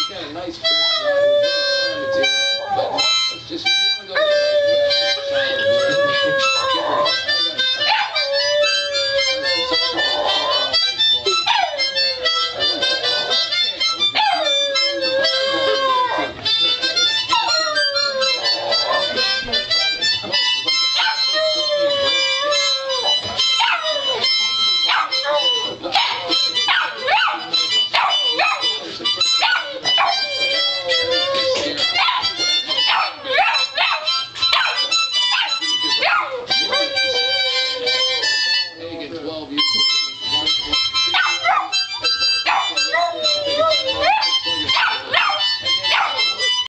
got a nice personality. But let's just, if you want to go to the